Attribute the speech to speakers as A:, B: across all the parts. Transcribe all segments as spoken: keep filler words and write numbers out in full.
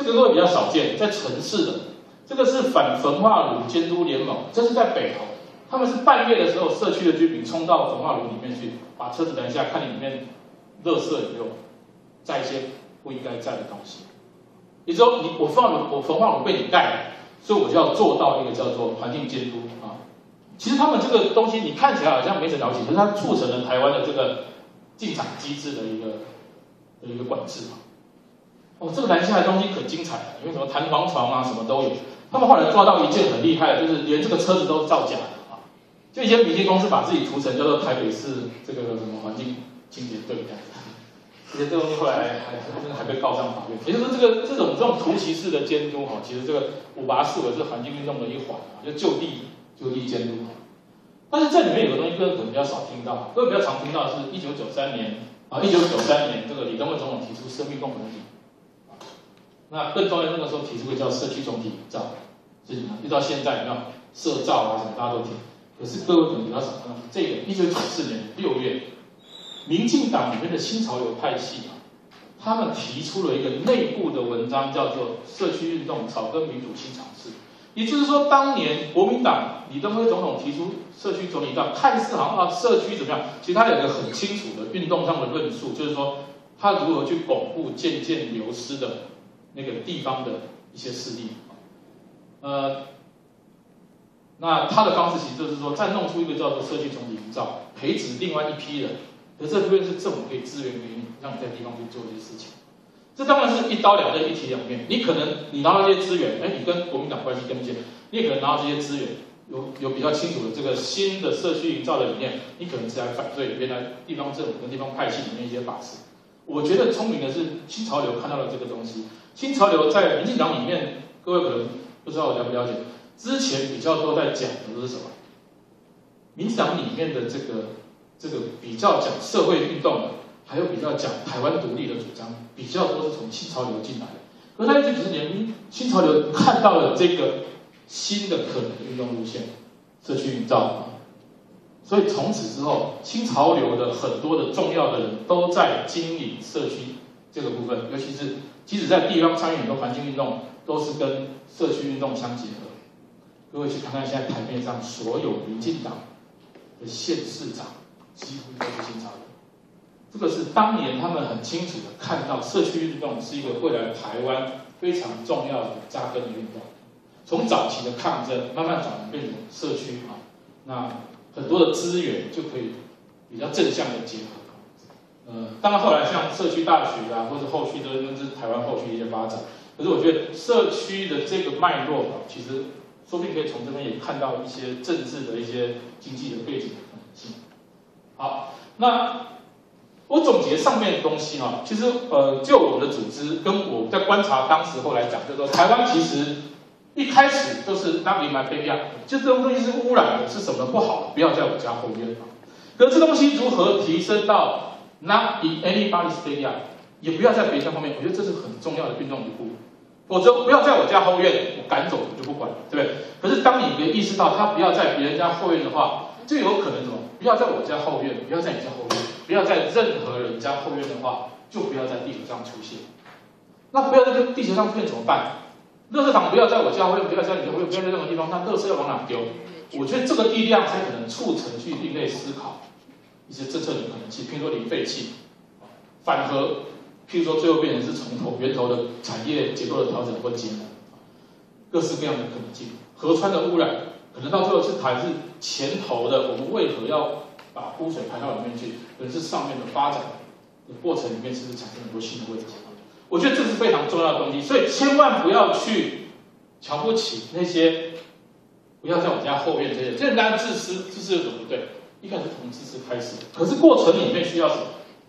A: 这个各位比较少见，在城市的，这个是反焚化炉监督联盟，这是在北投，他们是半夜的时候，社区的居民冲到焚化炉里面去，把车子拦下，看你里面垃圾有没有载一些不应该载的东西。也就是说，你我焚化炉我焚化炉被你盖了，所以我就要做到一个叫做环境监督啊。其实他们这个东西你看起来好像没什么了解，可是它促成了台湾的这个进场机制的一个的一个管制嘛。哦，这个拦下来的东西可精彩了，因为什么弹簧床啊，什么都有。他们后来抓到一件很厉害的，就是连这个车子都是造假的啊。就一些明星公司把自己涂成叫做台北市这个什么环境清洁队这样子。而且这东西后来还真的还被告上法院。也就是说，这个这种这种突袭式的监督哈，其实这个五八四我是环境运动的一环啊，就就地就地监督。但是这里面有个东西，各位可能比较少听到，各位比较常听到的是一九九三年啊，一九九三年这个李登辉总统提出生命共同体。那更重要，那个时候提出个叫社区总体营造，是你看，一直到现在有没有社造啊什么，大家都提。可是各位可能比较少看到，这个一九九四年六月。民进党里面的新潮流派系啊，他们提出了一个内部的文章，叫做《社区运动草根民主新尝试》。也就是说，当年国民党李登辉总统提出社区总体营造，看似好像啊社区怎么样，其实他有一个很清楚的运动上的论述，就是说他如何去巩固渐渐流失的那个地方的一些势力。呃，那他的方式其实就是说，再弄出一个叫做社区总体营造，培植另外一批人。可这部分是政府可以支援给你，让你在地方去做这些事情。这当然是一刀两刃、一体两面。你可能你拿到这些资源，哎，你跟国民党关系跟不近；你也可能拿到这些资源，有有比较清楚的这个新的社区营造的理念，你可能是来反对原来地方政府跟地方派系里面一些法事。我觉得聪明的是新潮流看到了这个东西。新潮流在民进党里面，各位可能不知道我了不了解，之前比较多在讲的都是什么？民进党里面的这个。这个比较讲社会运动的，还有比较讲台湾独立的主张，比较多是从新潮流进来的。可是在这几十年，新潮流看到了这个新的可能的运动路线，社区营造，所以从此之后，新潮流的很多的重要的人都在经营社区这个部分，尤其是即使在地方参与很多环境运动，都是跟社区运动相结合。各位去看看现在台面上所有民进党的县市长。几乎都是新潮流，这个是当年他们很清楚的看到社区运动是一个未来台湾非常重要的扎根的运动。从早期的抗争慢慢转变成社区啊，那很多的资源就可以比较正向的结合。呃，当然后来像社区大学啊，或者后续都都是台湾后续的一些发展。可是我觉得社区的这个脉络啊，其实说不定可以从这边也看到一些政治的一些经济的背景的可能性。好，那我总结上面的东西哈，其实呃，就我们的组织跟我在观察当时后来讲，就是说台湾其实一开始都是那里蛮悲样，就这种东西是污染的，是什么不好的，不要在我家后院。可是这东西如何提升到 not in anybody's backyard， 也不要在别人家后面，我觉得这是很重要的运动一步。否则不要在我家后院，我赶走我就不管了，对不对？可是当你意识到他不要在别人家后院的话，就有可能什么？不要在我家后院，不要在你家后院，不要在任何人家后院的话，就不要在地球上出现。那不要在这地球上出现怎么办？垃圾场不要在我家后院，不要在你家后院，不要在任何地方，那垃圾要往哪丢？我觉得这个力量才可能促成去另类思考一些政策的可能性，譬如说零废弃、反核，譬如说最后变成是从头源头的产业结构的调整或节能，各式各样的可能性。河川的污染。可能到最后是还是前头的，我们为何要把污水排到里面去？可能是上面的发展的过程里面，是不是产生很多新的问题？我觉得这是非常重要的东西，所以千万不要去瞧不起那些，不要在我家后院这些，这当然自私，自私有什么不对？一开始从自私开始，可是过程里面需要什么？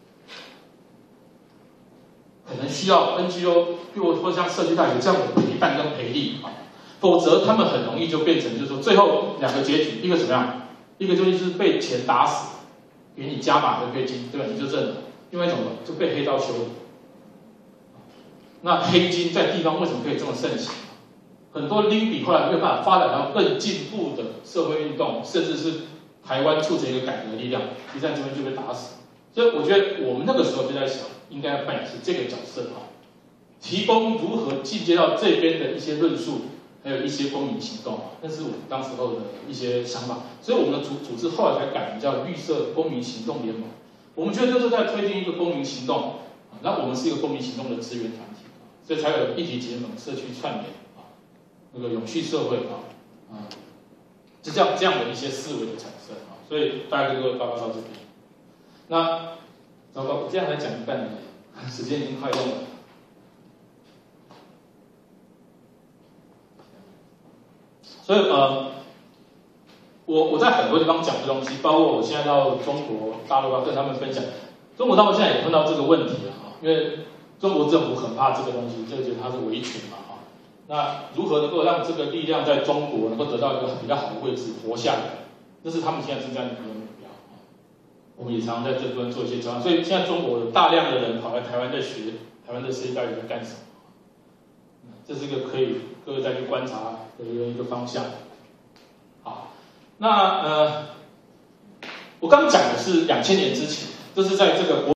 A: 可能需要 N G O， 或或像社区大学这样的陪伴跟培力啊。否则，他们很容易就变成，就是说，最后两个结局，一个怎么样？一个就是被钱打死，给你加码的税金，对吧？你就认了；另外一种就被黑道修理。那黑金在地方为什么可以这么盛行？很多拎比后来没有办法发展到更进步的社会运动，甚至是台湾促成一个改革的力量，一在这边就被打死。所以我觉得我们那个时候就在想，应该要扮演是这个角色啊。 提供如何进阶到这边的一些论述，还有一些公民行动，那是我们当时候的一些想法。所以我们的组组织后来才改名叫绿色公民行动联盟。我们觉得就是在推进一个公民行动，那我们是一个公民行动的支援团体，所以才有议题结盟、社区串联啊，那个永续社会啊，啊，是这样这样的一些思维的产生啊。所以大概就各位报告到这边。那糟糕，我这样才讲一半而已，时间已经快用了。所以呃，我我在很多地方讲的东西，包括我现在到中国大陆要跟他们分享，中国大陆现在也碰到这个问题了哈，因为中国政府很怕这个东西，就觉得它是围裙嘛哈。那如何能够让这个力量在中国能够得到一个比较好的位置活下来，这是他们现在正在努力的目标。我们也常常在这边做一些交换，所以现在中国有大量的人跑来台湾在学台湾的世界到底在干什么，这是一个可以各位再去观察的一个方向。好，那呃，我刚讲的是两千年之前，这是在这个国